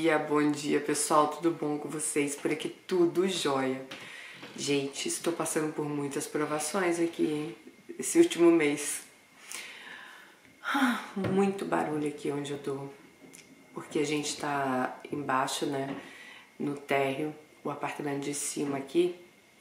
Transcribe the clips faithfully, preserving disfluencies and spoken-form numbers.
dia, bom dia pessoal, tudo bom com vocês? Por aqui tudo jóia. Gente, estou passando por muitas provações aqui esse último mês. Muito barulho aqui onde eu tô, porque a gente tá embaixo, né, no térreo, o apartamento de cima aqui.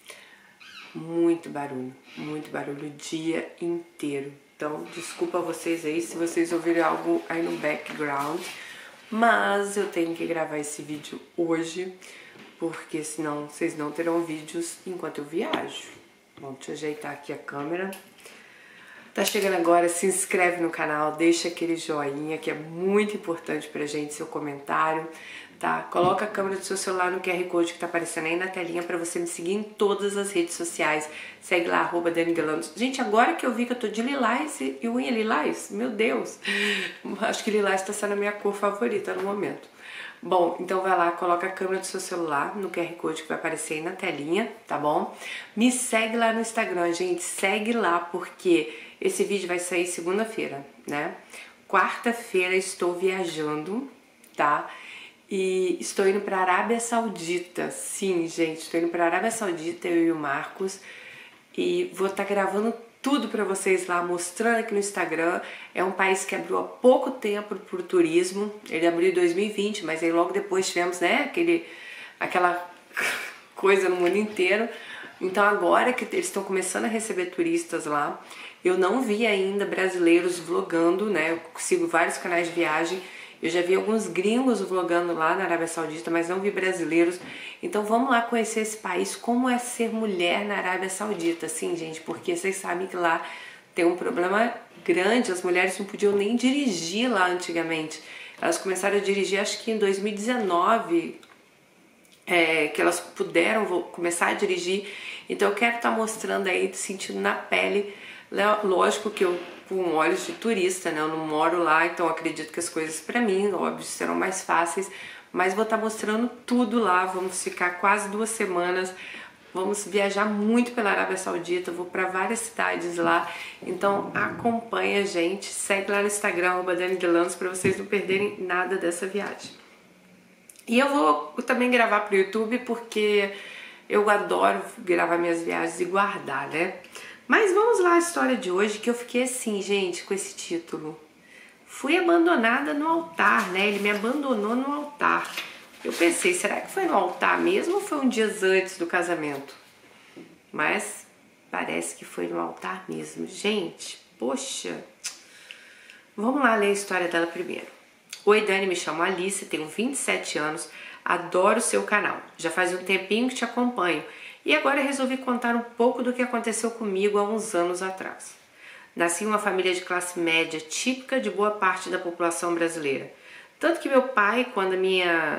Muito barulho, muito barulho o dia inteiro. Então, desculpa vocês aí se vocês ouvirem algo aí no background. Mas eu tenho que gravar esse vídeo hoje, porque senão vocês não terão vídeos enquanto eu viajo. Bom, deixa eu ajeitar aqui a câmera. Tá chegando agora, se inscreve no canal, deixa aquele joinha que é muito importante pra gente, seu comentário, tá? Coloca a câmera do seu celular no Q R Code que tá aparecendo aí na telinha pra você me seguir em todas as redes sociais. Segue lá, arroba Dani Delano. Gente, agora que eu vi que eu tô de lilás e unha lilás, meu Deus, acho que lilás tá sendo a minha cor favorita no momento. Bom, então vai lá, coloca a câmera do seu celular no Q R Code que vai aparecer aí na telinha, tá bom? Me segue lá no Instagram, gente, segue lá porque esse vídeo vai sair segunda-feira, né? Quarta-feira estou viajando, tá? E estou indo para a Arábia Saudita. Sim, gente, estou indo para a Arábia Saudita, eu e o Marcos. E vou estar gravando tudo para vocês lá, mostrando aqui no Instagram. É um país que abriu há pouco tempo para o turismo. Ele abriu em dois mil e vinte, mas aí logo depois tivemos, né, aquele, aquela coisa no mundo inteiro. Então agora que eles estão começando a receber turistas lá, eu não vi ainda brasileiros vlogando, né? Eu sigo vários canais de viagem. Eu já vi alguns gringos vlogando lá na Arábia Saudita, mas não vi brasileiros. Então vamos lá conhecer esse país, como é ser mulher na Arábia Saudita, sim, gente, porque vocês sabem que lá tem um problema grande, as mulheres não podiam nem dirigir lá antigamente. Elas começaram a dirigir acho que em dois mil e dezenove, é, que elas puderam começar a dirigir. Então eu quero estar mostrando aí, sentindo na pele. Lógico que eu com olhos de turista, né? Eu não moro lá, então acredito que as coisas pra mim, óbvio, serão mais fáceis. Mas vou estar mostrando tudo lá, vamos ficar quase duas semanas. Vamos viajar muito pela Arábia Saudita, vou para várias cidades lá. Então acompanha a gente, segue lá no Instagram, arroba Dani Delanos, para vocês não perderem nada dessa viagem. E eu vou também gravar pro YouTube, porque eu adoro gravar minhas viagens e guardar, né? Mas vamos lá à história de hoje, que eu fiquei assim, gente, com esse título. Fui abandonada no altar, né? Ele me abandonou no altar. Eu pensei, será que foi no altar mesmo ou foi um dia antes do casamento? Mas parece que foi no altar mesmo. Gente, poxa. Vamos lá ler a história dela primeiro. Oi, Dani, me chamo Alice, tenho vinte e sete anos, adoro o seu canal. Já faz um tempinho que te acompanho. E agora resolvi contar um pouco do que aconteceu comigo há uns anos atrás. Nasci em uma família de classe média típica de boa parte da população brasileira. Tanto que meu pai, quando a minha...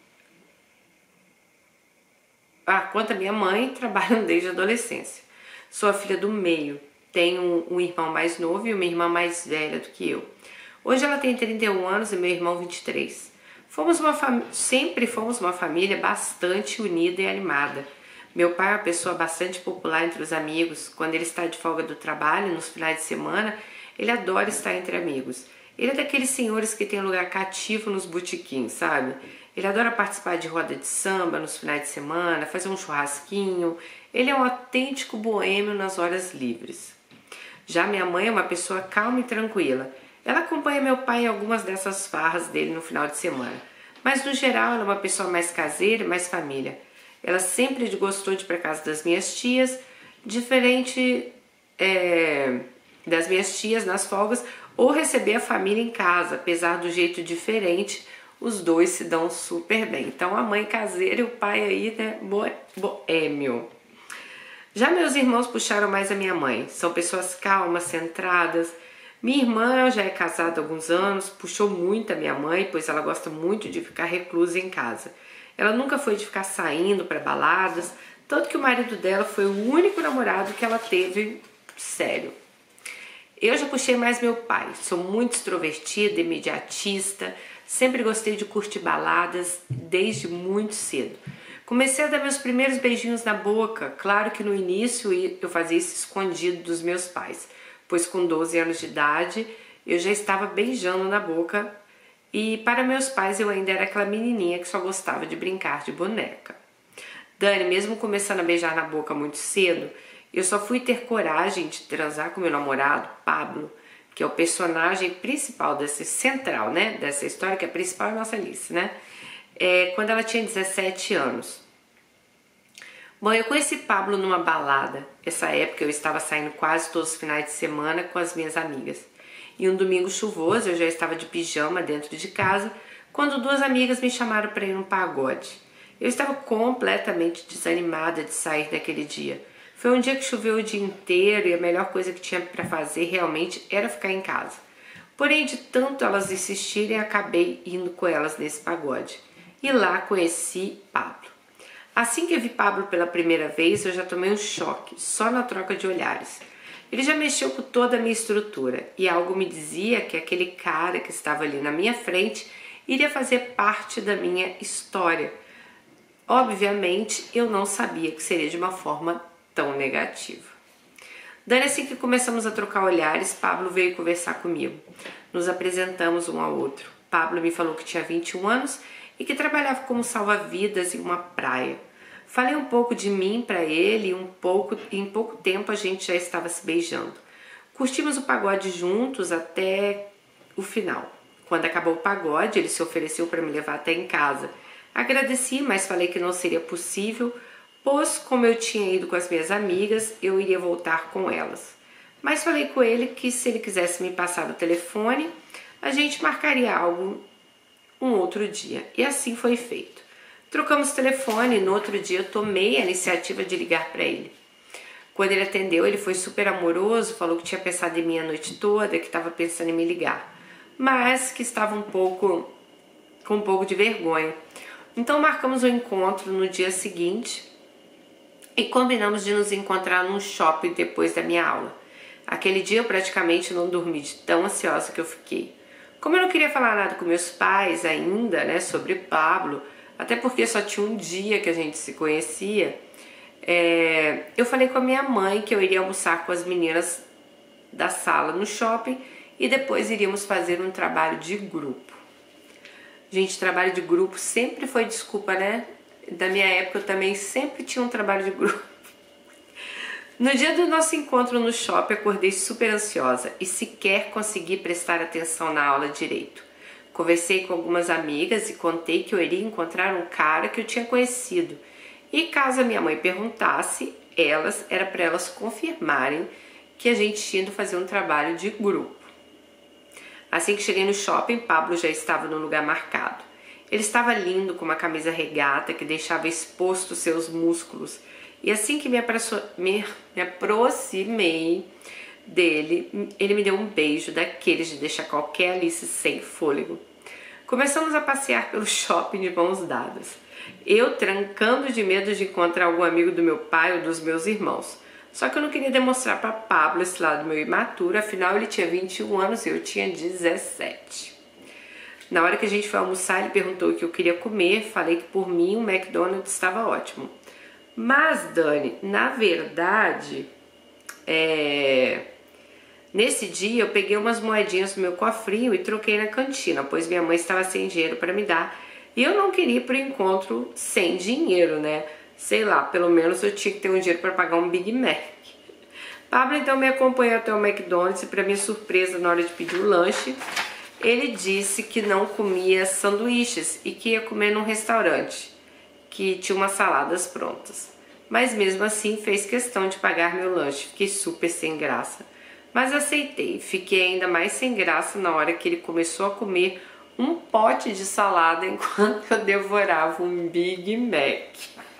Ah, quanto a minha mãe, trabalham desde a adolescência. Sou a filha do meio. Tenho um irmão mais novo e uma irmã mais velha do que eu. Hoje ela tem trinta e um anos e meu irmão vinte e três. Fomos uma fam... Sempre fomos uma família bastante unida e animada. Meu pai é uma pessoa bastante popular entre os amigos. Quando ele está de folga do trabalho, nos finais de semana, ele adora estar entre amigos. Ele é daqueles senhores que tem lugar cativo nos botequins, sabe? Ele adora participar de roda de samba nos finais de semana, fazer um churrasquinho. Ele é um autêntico boêmio nas horas livres. Já minha mãe é uma pessoa calma e tranquila. Ela acompanha meu pai em algumas dessas farras dele no final de semana. Mas no geral ela é uma pessoa mais caseira e mais família. Ela sempre gostou de ir para casa das minhas tias, diferente é, das minhas tias nas folgas, ou receber a família em casa. Apesar do jeito diferente, os dois se dão super bem. Então a mãe caseira e o pai aí, né, boêmio. Já meus irmãos puxaram mais a minha mãe. São pessoas calmas, centradas. Minha irmã já é casada há alguns anos, puxou muito a minha mãe, pois ela gosta muito de ficar reclusa em casa. Ela nunca foi de ficar saindo para baladas, tanto que o marido dela foi o único namorado que ela teve sério. Eu já puxei mais meu pai, sou muito extrovertida, imediatista, sempre gostei de curtir baladas desde muito cedo. Comecei a dar meus primeiros beijinhos na boca, claro que no início eu fazia isso escondido dos meus pais, pois com doze anos de idade eu já estava beijando na boca E para meus pais eu ainda era aquela menininha que só gostava de brincar de boneca. Dani, mesmo começando a beijar na boca muito cedo, eu só fui ter coragem de transar com meu namorado, Pablo, que é o personagem principal dessa central, né? Dessa história, que é a principal é a nossa Alice, né? É, quando ela tinha dezessete anos. Bom, eu conheci Pablo numa balada. Essa época eu estava saindo quase todos os finais de semana com as minhas amigas. E um domingo chuvoso, eu já estava de pijama dentro de casa, quando duas amigas me chamaram para ir num pagode. Eu estava completamente desanimada de sair naquele dia. Foi um dia que choveu o dia inteiro e a melhor coisa que tinha para fazer realmente era ficar em casa. Porém, de tanto elas insistirem, acabei indo com elas nesse pagode. E lá conheci Pablo. Assim que eu vi Pablo pela primeira vez, eu já tomei um choque, só na troca de olhares. Ele já mexeu com toda a minha estrutura e algo me dizia que aquele cara que estava ali na minha frente iria fazer parte da minha história. Obviamente, eu não sabia que seria de uma forma tão negativa. Dani, assim que começamos a trocar olhares, Pablo veio conversar comigo. Nos apresentamos um ao outro. Pablo me falou que tinha vinte e um anos e que trabalhava como salva-vidas em uma praia. Falei um pouco de mim para ele e um pouco, em pouco tempo a gente já estava se beijando. Curtimos o pagode juntos até o final. Quando acabou o pagode, ele se ofereceu para me levar até em casa. Agradeci, mas falei que não seria possível, pois como eu tinha ido com as minhas amigas, eu iria voltar com elas. Mas falei com ele que se ele quisesse me passar o telefone, a gente marcaria algo um outro dia. E assim foi feito. Trocamos telefone e no outro dia eu tomei a iniciativa de ligar para ele. Quando ele atendeu, ele foi super amoroso, falou que tinha pensado em mim a noite toda, que estava pensando em me ligar, mas que estava um pouco com um pouco de vergonha. Então marcamos o encontro no dia seguinte e combinamos de nos encontrar num shopping depois da minha aula. Aquele dia eu praticamente não dormi de tão ansiosa que eu fiquei. Como eu não queria falar nada com meus pais ainda, né, sobre Pablo, até porque só tinha um dia que a gente se conhecia, é, eu falei com a minha mãe que eu iria almoçar com as meninas da sala no shopping e depois iríamos fazer um trabalho de grupo. Gente, trabalho de grupo sempre foi desculpa, né? Da minha época eu também sempre tinha um trabalho de grupo. No dia do nosso encontro no shopping, acordei super ansiosa e sequer consegui prestar atenção na aula direito. Conversei com algumas amigas e contei que eu iria encontrar um cara que eu tinha conhecido. E caso a minha mãe perguntasse, elas era para elas confirmarem que a gente tinha ido fazer um trabalho de grupo. Assim que cheguei no shopping, Pablo já estava no lugar marcado. Ele estava lindo, com uma camisa regata que deixava exposto seus músculos. E assim que me, aproxo, me, me aproximei dele, ele me deu um beijo daqueles de deixar qualquer Alice sem fôlego. Começamos a passear pelo shopping de mãos dadas. Eu trancando de medo de encontrar algum amigo do meu pai ou dos meus irmãos. Só que eu não queria demonstrar para Pablo esse lado meu imaturo, afinal ele tinha vinte e um anos e eu tinha dezessete. Na hora que a gente foi almoçar, ele perguntou o que eu queria comer, falei que por mim o McDonald's estava ótimo. Mas, Dani, na verdade, é... nesse dia eu peguei umas moedinhas do meu cofrinho e troquei na cantina, pois minha mãe estava sem dinheiro para me dar e eu não queria ir para o encontro sem dinheiro, né? Sei lá, pelo menos eu tinha que ter um dinheiro para pagar um Big Mac. Pablo então me acompanhou até o McDonald's e, para minha surpresa, na hora de pedir o lanche, ele disse que não comia sanduíches e que ia comer num restaurante que tinha umas saladas prontas. Mas mesmo assim fez questão de pagar meu lanche. Fiquei super sem graça. Mas aceitei. Fiquei ainda mais sem graça na hora que ele começou a comer um pote de salada enquanto eu devorava um Big Mac.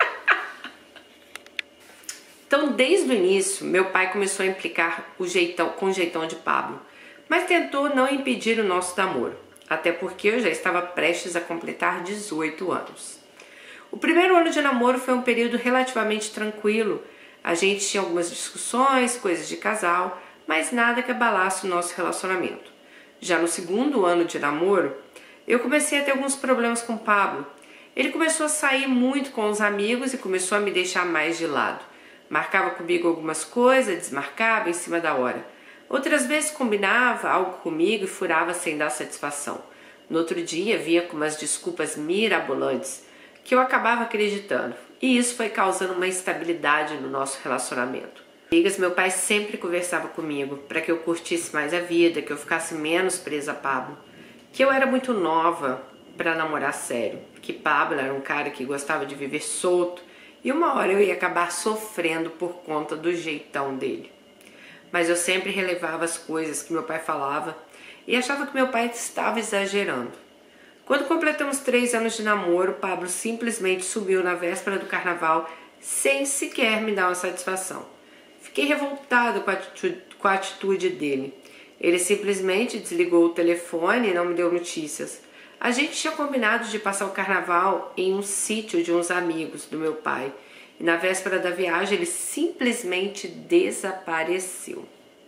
Então, desde o início, meu pai começou a implicar o jeitão, com o jeitão de Pablo, mas tentou não impedir o nosso namoro, até porque eu já estava prestes a completar dezoito anos. O primeiro ano de namoro foi um período relativamente tranquilo. A gente tinha algumas discussões, coisas de casal, mas nada que abalasse o nosso relacionamento. Já no segundo ano de namoro, eu comecei a ter alguns problemas com o Pablo. Ele começou a sair muito com os amigos e começou a me deixar mais de lado. Marcava comigo algumas coisas, desmarcava em cima da hora. Outras vezes combinava algo comigo e furava sem dar satisfação. No outro dia, vinha com umas desculpas mirabolantes que eu acabava acreditando, e isso foi causando uma instabilidade no nosso relacionamento. Amigas, meu pai sempre conversava comigo para que eu curtisse mais a vida, que eu ficasse menos presa a Pablo, que eu era muito nova para namorar sério, que Pablo era um cara que gostava de viver solto e uma hora eu ia acabar sofrendo por conta do jeitão dele. Mas eu sempre relevava as coisas que meu pai falava e achava que meu pai estava exagerando. Quando completamos três anos de namoro, Pablo simplesmente sumiu na véspera do carnaval sem sequer me dar uma satisfação. Fiquei revoltada com a atitude, com a atitude dele. Ele simplesmente desligou o telefone e não me deu notícias. A gente tinha combinado de passar o carnaval em um sítio de uns amigos do meu pai. E na véspera da viagem ele simplesmente desapareceu.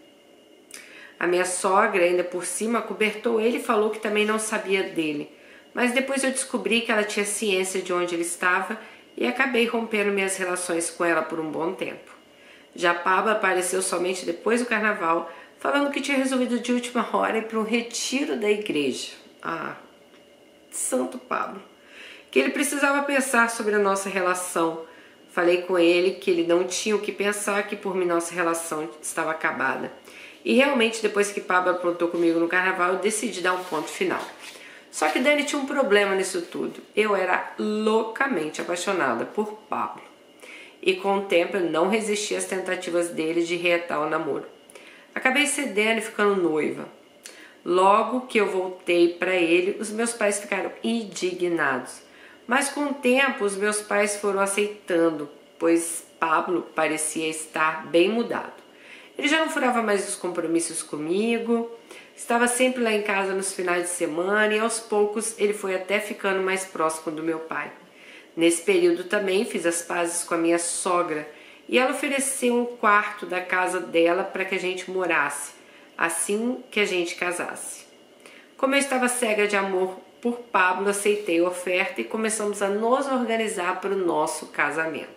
A minha sogra ainda por cima cobertou ele e falou que também não sabia dele. Mas depois eu descobri que ela tinha ciência de onde ele estava e acabei rompendo minhas relações com ela por um bom tempo. Já Pablo apareceu somente depois do carnaval, falando que tinha resolvido de última hora ir para um retiro da igreja. Ah, santo Pablo. Que ele precisava pensar sobre a nossa relação. Falei com ele que ele não tinha o que pensar, que por mim nossa relação estava acabada. E realmente depois que Pablo aprontou comigo no carnaval, eu decidi dar um ponto final. Só que Dani tinha um problema nisso tudo. Eu era loucamente apaixonada por Pablo. E com o tempo eu não resisti às tentativas dele de reatar o namoro. Acabei cedendo e ficando noiva. Logo que eu voltei para ele, os meus pais ficaram indignados. Mas com o tempo os meus pais foram aceitando, pois Pablo parecia estar bem mudado. Ele já não furava mais os compromissos comigo, estava sempre lá em casa nos finais de semana e aos poucos ele foi até ficando mais próximo do meu pai. Nesse período também fiz as pazes com a minha sogra e ela ofereceu um quarto da casa dela para que a gente morasse, assim que a gente casasse. Como eu estava cega de amor por Pablo, aceitei a oferta e começamos a nos organizar para o nosso casamento.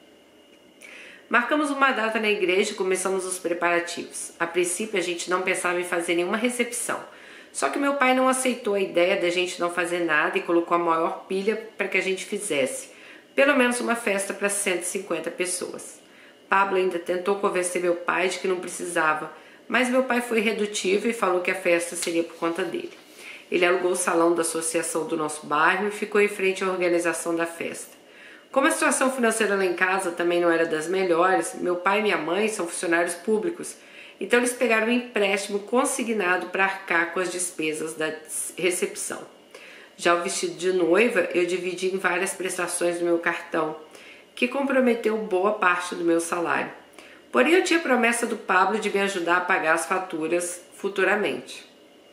Marcamos uma data na igreja e começamos os preparativos. A princípio a gente não pensava em fazer nenhuma recepção, só que meu pai não aceitou a ideia da gente não fazer nada e colocou a maior pilha para que a gente fizesse, pelo menos uma festa para cento e cinquenta pessoas. Pablo ainda tentou convencer meu pai de que não precisava, mas meu pai foi redutivo e falou que a festa seria por conta dele. Ele alugou o salão da associação do nosso bairro e ficou em frente à organização da festa. Como a situação financeira lá em casa também não era das melhores, meu pai e minha mãe são funcionários públicos, então eles pegaram um empréstimo consignado para arcar com as despesas da recepção. Já o vestido de noiva eu dividi em várias prestações do meu cartão, que comprometeu boa parte do meu salário. Porém eu tinha promessa do Pablo de me ajudar a pagar as faturas futuramente.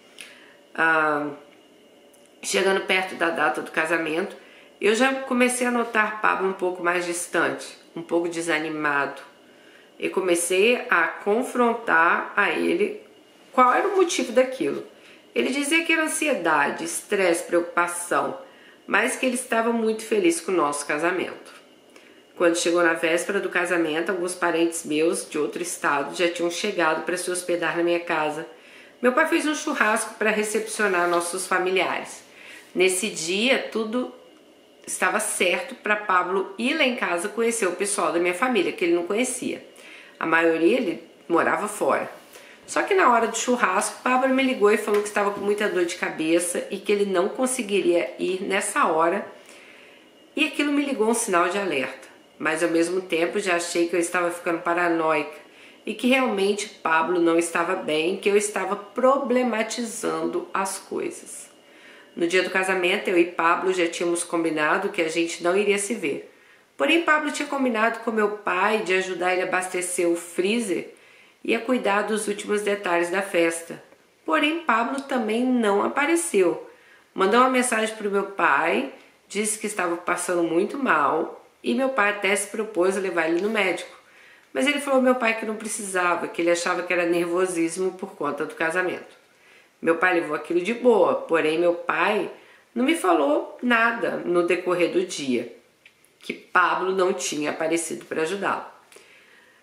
Ah, chegando perto da data do casamento, eu já comecei a notar Pablo um pouco mais distante, um pouco desanimado. E comecei a confrontar a ele qual era o motivo daquilo. Ele dizia que era ansiedade, estresse, preocupação, mas que ele estava muito feliz com o nosso casamento. Quando chegou na véspera do casamento, alguns parentes meus de outro estado já tinham chegado para se hospedar na minha casa. Meu pai fez um churrasco para recepcionar nossos familiares. Nesse dia, tudo estava certo para Pablo ir lá em casa conhecer o pessoal da minha família, que ele não conhecia. A maioria ele morava fora. Só que na hora do churrasco, Pablo me ligou e falou que estava com muita dor de cabeça e que ele não conseguiria ir nessa hora. E aquilo me ligou um sinal de alerta. Mas ao mesmo tempo já achei que eu estava ficando paranoica e que realmente Pablo não estava bem, que eu estava problematizando as coisas. No dia do casamento, eu e Pablo já tínhamos combinado que a gente não iria se ver. Porém, Pablo tinha combinado com meu pai de ajudar ele a abastecer o freezer e a cuidar dos últimos detalhes da festa. Porém, Pablo também não apareceu. Mandou uma mensagem para o meu pai, disse que estava passando muito mal e meu pai até se propôs a levar ele no médico. Mas ele falou ao meu pai que não precisava, que ele achava que era nervosismo por conta do casamento. Meu pai levou aquilo de boa, porém meu pai não me falou nada no decorrer do dia, que Pablo não tinha aparecido para ajudá-lo.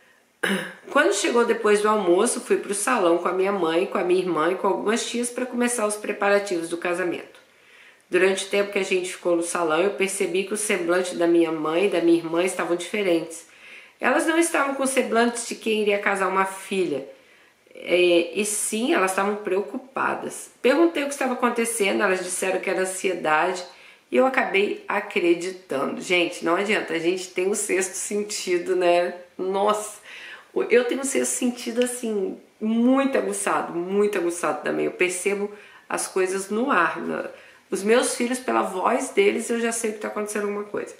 Quando chegou depois do almoço, fui para o salão com a minha mãe, com a minha irmã e com algumas tias para começar os preparativos do casamento. Durante o tempo que a gente ficou no salão, eu percebi que o semblante da minha mãe e da minha irmã estavam diferentes. Elas não estavam com semblantes de quem iria casar uma filha, e, e sim, elas estavam preocupadas. Perguntei o que estava acontecendo, elas disseram que era ansiedade e eu acabei acreditando. Gente, não adianta, a gente tem um sexto sentido, né? Nossa, eu tenho um sexto sentido assim, muito aguçado, muito aguçado também. Eu percebo as coisas no ar, né? Os meus filhos, pela voz deles, eu já sei que está acontecendo alguma coisa.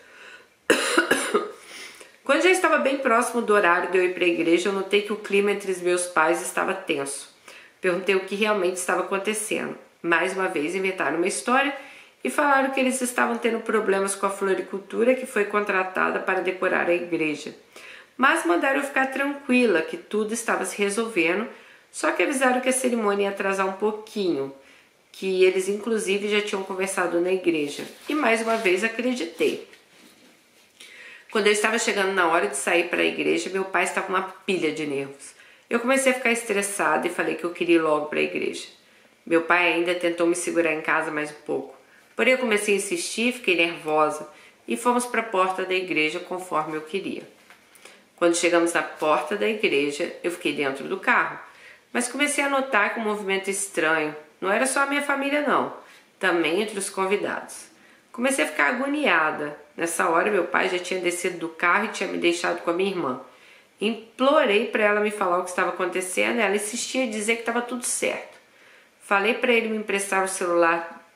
Quando já estava bem próximo do horário de eu ir para a igreja, eu notei que o clima entre os meus pais estava tenso. Perguntei o que realmente estava acontecendo. Mais uma vez inventaram uma história e falaram que eles estavam tendo problemas com a floricultura que foi contratada para decorar a igreja. Mas mandaram eu ficar tranquila, que tudo estava se resolvendo, só que avisaram que a cerimônia ia atrasar um pouquinho, que eles inclusive já tinham conversado na igreja. E mais uma vez acreditei. Quando eu estava chegando na hora de sair para a igreja, meu pai estava uma pilha de nervos. Eu comecei a ficar estressada e falei que eu queria ir logo para a igreja. Meu pai ainda tentou me segurar em casa mais um pouco. Porém eu comecei a insistir, fiquei nervosa e fomos para a porta da igreja conforme eu queria. Quando chegamos na porta da igreja, eu fiquei dentro do carro, mas comecei a notar que um movimento estranho. Não era só a minha família não, também entre os convidados. Comecei a ficar agoniada. Nessa hora meu pai já tinha descido do carro e tinha me deixado com a minha irmã. Implorei para ela me falar o que estava acontecendo e ela insistia em dizer que estava tudo certo. Falei para ele me emprestar o celular.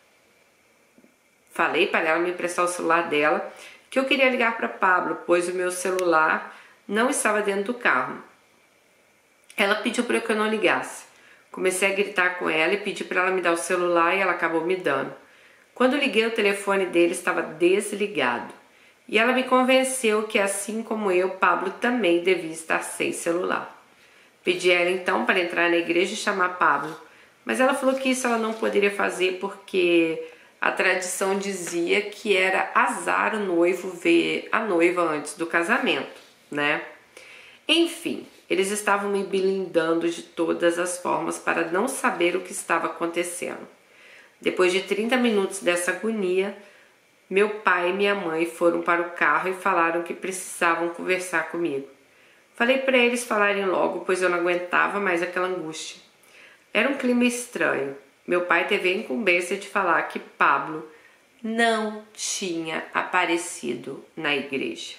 Falei para ela me emprestar o celular dela, que eu queria ligar para Pablo, pois o meu celular não estava dentro do carro. Ela pediu para que eu não ligasse. Comecei a gritar com ela e pedi para ela me dar o celular e ela acabou me dando. Quando liguei, o telefone dele estava desligado. E ela me convenceu que, assim como eu, Pablo também devia estar sem celular. Pedi a ela então para entrar na igreja e chamar Pablo. Mas ela falou que isso ela não poderia fazer porque a tradição dizia que era azar o noivo ver a noiva antes do casamento, né? Enfim, eles estavam me blindando de todas as formas para não saber o que estava acontecendo. Depois de trinta minutos dessa agonia, meu pai e minha mãe foram para o carro e falaram que precisavam conversar comigo. Falei para eles falarem logo, pois eu não aguentava mais aquela angústia. Era um clima estranho. Meu pai teve a incumbência de falar que Pablo não tinha aparecido na igreja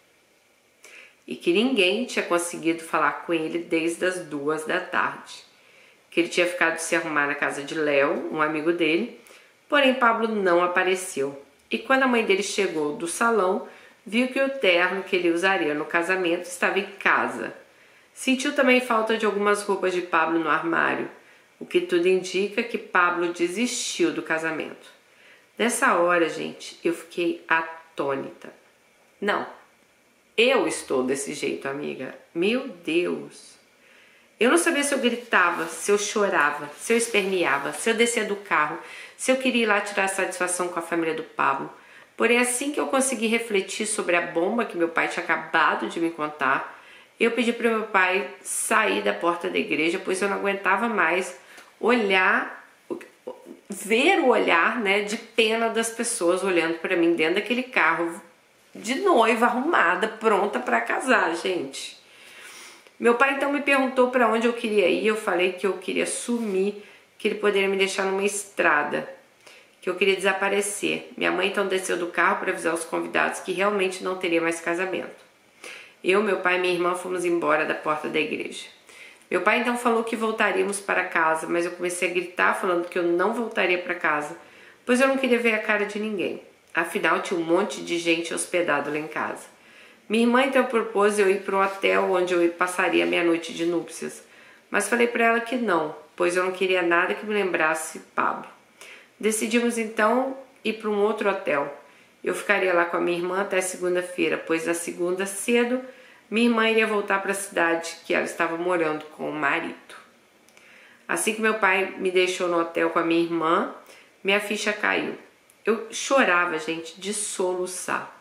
e que ninguém tinha conseguido falar com ele desde as duas da tarde. Que ele tinha ficado de se arrumar na casa de Léo, um amigo dele, porém Pablo não apareceu. E quando a mãe dele chegou do salão, viu que o terno que ele usaria no casamento estava em casa. Sentiu também falta de algumas roupas de Pablo no armário, o que tudo indica que Pablo desistiu do casamento. Nessa hora, gente, eu fiquei atônita. Não, eu estou desse jeito, amiga. Meu Deus! Eu não sabia se eu gritava, se eu chorava, se eu esperneava, se eu descia do carro, se eu queria ir lá tirar satisfação com a família do Pablo. Porém, assim que eu consegui refletir sobre a bomba que meu pai tinha acabado de me contar, eu pedi para meu pai sair da porta da igreja, pois eu não aguentava mais olhar, ver o olhar, né, de pena das pessoas olhando para mim dentro daquele carro de noiva arrumada, pronta para casar, gente. Meu pai então me perguntou para onde eu queria ir, eu falei que eu queria sumir, que ele poderia me deixar numa estrada, que eu queria desaparecer. Minha mãe então desceu do carro para avisar os convidados que realmente não teria mais casamento. Eu, meu pai e minha irmã fomos embora da porta da igreja. Meu pai então falou que voltaríamos para casa, mas eu comecei a gritar falando que eu não voltaria para casa, pois eu não queria ver a cara de ninguém. Afinal, tinha um monte de gente hospedado lá em casa. Minha irmã então propôs eu ir para um hotel onde eu passaria a minha noite de núpcias, mas falei para ela que não, pois eu não queria nada que me lembrasse Pablo. Decidimos então ir para um outro hotel. Eu ficaria lá com a minha irmã até segunda-feira, pois na segunda cedo minha irmã iria voltar para a cidade que ela estava morando com o marido. Assim que meu pai me deixou no hotel com a minha irmã, minha ficha caiu. Eu chorava, gente, de soluçar.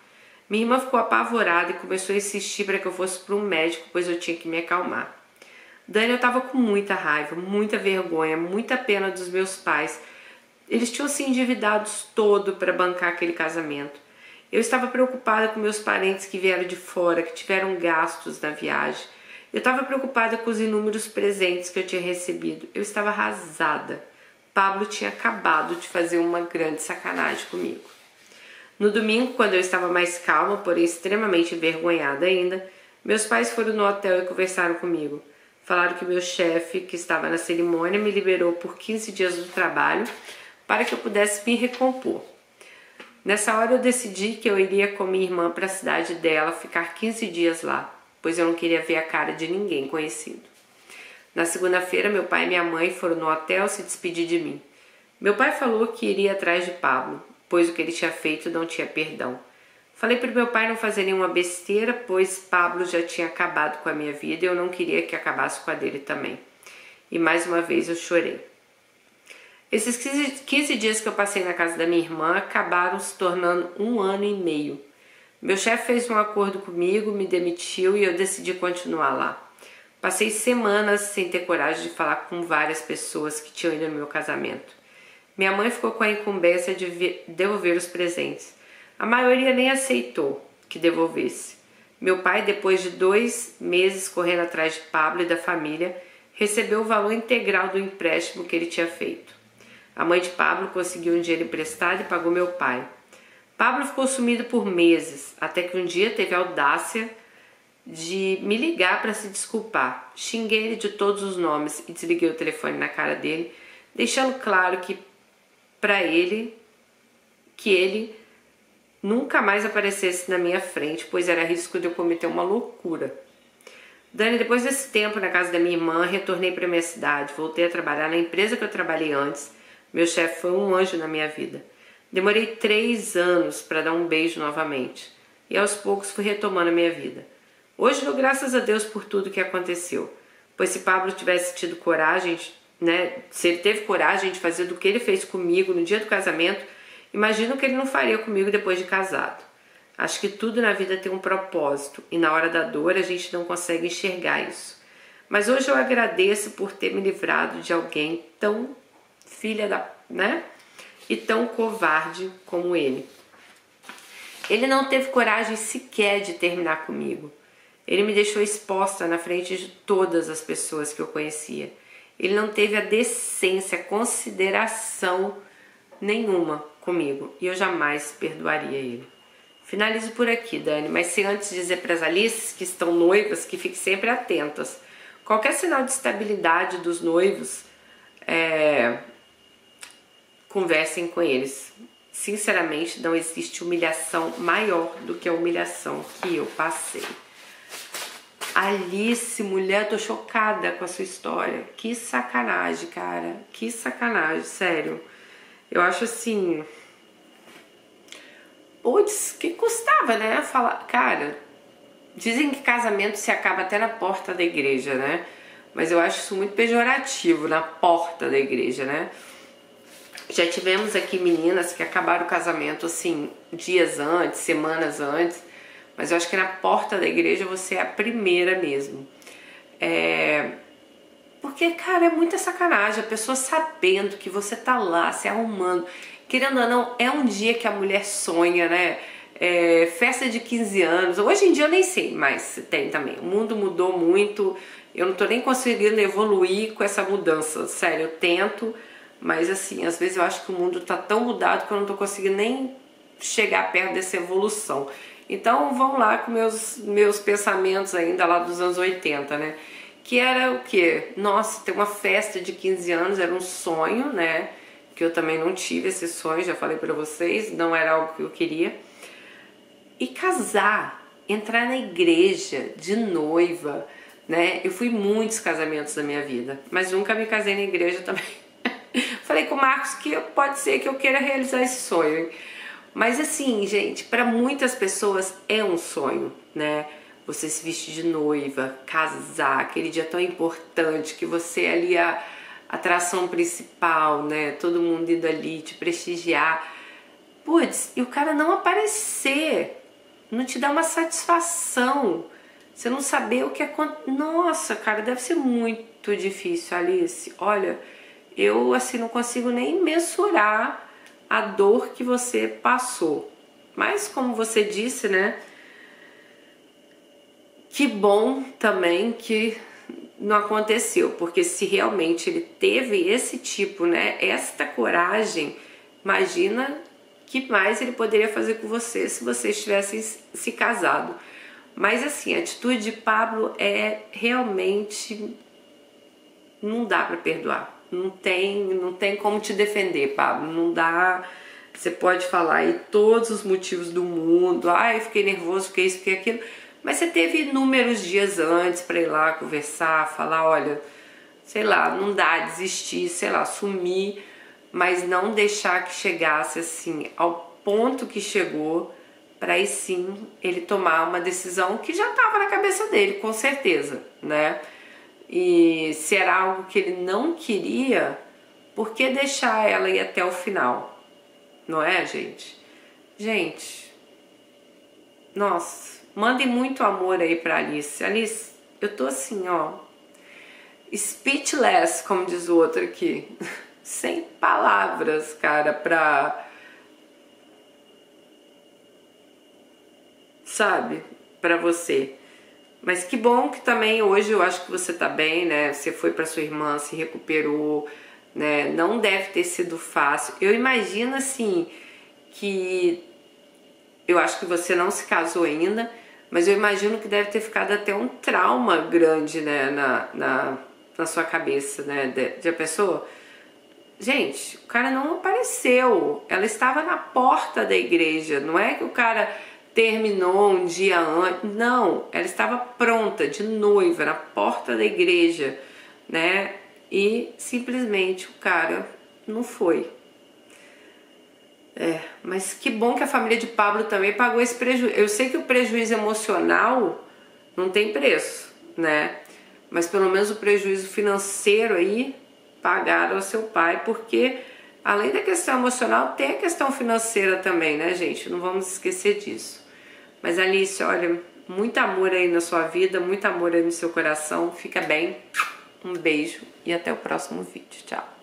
Minha irmã ficou apavorada e começou a insistir para que eu fosse para um médico, pois eu tinha que me acalmar. Dani, eu estava com muita raiva, muita vergonha, muita pena dos meus pais. Eles tinham se endividado todo para bancar aquele casamento. Eu estava preocupada com meus parentes que vieram de fora, que tiveram gastos na viagem. Eu estava preocupada com os inúmeros presentes que eu tinha recebido. Eu estava arrasada. Pablo tinha acabado de fazer uma grande sacanagem comigo. No domingo, quando eu estava mais calma, porém extremamente envergonhada ainda, meus pais foram no hotel e conversaram comigo. Falaram que meu chefe, que estava na cerimônia, me liberou por quinze dias do trabalho para que eu pudesse me recompor. Nessa hora eu decidi que eu iria com minha irmã para a cidade dela, ficar quinze dias lá, pois eu não queria ver a cara de ninguém conhecido. Na segunda-feira, meu pai e minha mãe foram no hotel se despedir de mim. Meu pai falou que iria atrás de Pablo, pois o que ele tinha feito não tinha perdão. Falei para o meu pai não fazer nenhuma besteira, pois Pablo já tinha acabado com a minha vida e eu não queria que acabasse com a dele também. E mais uma vez eu chorei. Esses quinze dias que eu passei na casa da minha irmã acabaram se tornando um ano e meio. Meu chefe fez um acordo comigo, me demitiu e eu decidi continuar lá. Passei semanas sem ter coragem de falar com várias pessoas que tinham ido no meu casamento. Minha mãe ficou com a incumbência de devolver os presentes. A maioria nem aceitou que devolvesse. Meu pai, depois de dois meses correndo atrás de Pablo e da família, recebeu o valor integral do empréstimo que ele tinha feito. A mãe de Pablo conseguiu um dinheiro emprestado e pagou meu pai. Pablo ficou sumido por meses, até que um dia teve a audácia de me ligar para se desculpar. Xinguei ele de todos os nomes e desliguei o telefone na cara dele, deixando claro que para ele que ele nunca mais aparecesse na minha frente, pois era risco de eu cometer uma loucura. Dani, depois desse tempo na casa da minha irmã, retornei para minha cidade, voltei a trabalhar na empresa que eu trabalhei antes. Meu chefe foi um anjo na minha vida. Demorei três anos para dar um beijo novamente e aos poucos fui retomando a minha vida. Hoje dou graças a Deus por tudo que aconteceu, pois se Pablo tivesse tido coragem, né, se ele teve coragem de fazer do que ele fez comigo no dia do casamento, imagino que ele não faria comigo depois de casado. Acho que tudo na vida tem um propósito e na hora da dor a gente não consegue enxergar isso. Mas hoje eu agradeço por ter me livrado de alguém tão filha da, né? E tão covarde como ele. Ele não teve coragem sequer de terminar comigo. Ele me deixou exposta na frente de todas as pessoas que eu conhecia. Ele não teve a decência, a consideração nenhuma comigo. E eu jamais perdoaria ele. Finalizo por aqui, Dani, mas sem antes dizer para as Alices que estão noivas que fiquem sempre atentas. Qualquer sinal de estabilidade dos noivos, é... conversem com eles. Sinceramente, não existe humilhação maior do que a humilhação que eu passei. Alice, mulher, tô chocada com a sua história. Que sacanagem, cara. Que sacanagem, sério. Eu acho assim... Putz, que custava, né? Falar, cara, dizem que casamento se acaba até na porta da igreja, né? Mas eu acho isso muito pejorativo, na porta da igreja, né? Já tivemos aqui meninas que acabaram o casamento assim, dias antes, semanas antes, mas eu acho que na porta da igreja você é a primeira mesmo. É... Porque, cara, é muita sacanagem, a pessoa sabendo que você tá lá, se arrumando, querendo ou não, é um dia que a mulher sonha, né? É, festa de quinze anos, hoje em dia eu nem sei, mas tem também. O mundo mudou muito, eu não tô nem conseguindo evoluir com essa mudança, sério, eu tento, mas assim, às vezes eu acho que o mundo tá tão mudado que eu não tô conseguindo nem chegar perto dessa evolução. Então vamos lá com meus, meus pensamentos ainda lá dos anos oitenta, né? Que era o quê? Nossa, ter uma festa de quinze anos era um sonho, né? Que eu também não tive esse sonho, já falei pra vocês, não era algo que eu queria. E casar, entrar na igreja de noiva, né? Eu fui em muitos casamentos da minha vida, mas nunca me casei na igreja também. Falei com o Marcos que pode ser que eu queira realizar esse sonho, hein? Mas assim, gente, para muitas pessoas é um sonho, né? Você se vestir de noiva, casar, aquele dia tão importante que você é ali a atração principal, né? Todo mundo indo ali te prestigiar. Putz, e o cara não aparecer. não te dá uma satisfação. Você não saber o que acontece. Nossa, cara, deve ser muito difícil, Alice. Olha, eu assim não consigo nem mensurar a dor que você passou. Mas como você disse, né? Que bom também que não aconteceu, porque se realmente ele teve esse tipo, né, esta coragem, imagina que mais ele poderia fazer com você se vocês tivessem se casado. Mas assim, a atitude de Pablo é realmente, não dá para perdoar. Não tem, não tem como te defender, Pablo. Não dá. Você pode falar aí todos os motivos do mundo. Ai, eu fiquei nervoso, fiquei isso, fiquei aquilo. Mas você teve inúmeros dias antes para ir lá conversar, falar, olha, sei lá, não dá, desistir, sei lá, sumir, mas não deixar que chegasse assim ao ponto que chegou, para aí sim ele tomar uma decisão que já estava na cabeça dele, com certeza, né? E se era algo que ele não queria, por que deixar ela ir até o final? Não é, gente? Gente, nossa, mandem muito amor aí pra Alice. Alice, eu tô assim, ó, speechless, como diz o outro aqui. Sem palavras, cara, pra... sabe? Pra você. Mas que bom que também hoje eu acho que você tá bem, né? Você foi pra sua irmã, se recuperou, né? Não deve ter sido fácil. Eu imagino, assim, que... eu acho que você não se casou ainda, mas eu imagino que deve ter ficado até um trauma grande, né, na, na, na sua cabeça, né, de, de a pessoa. Gente, o cara não apareceu, ela estava na porta da igreja, não é que o cara terminou um dia antes, não, ela estava pronta, de noiva, na porta da igreja, né, e simplesmente o cara não foi. É, mas que bom que a família de Pablo também pagou esse prejuízo. Eu sei que o prejuízo emocional não tem preço, né? Mas pelo menos o prejuízo financeiro aí pagaram ao seu pai, porque além da questão emocional tem a questão financeira também, né, gente? Não vamos esquecer disso. Mas Alice, olha, muito amor aí na sua vida, muito amor aí no seu coração. Fica bem. Um beijo e até o próximo vídeo. Tchau.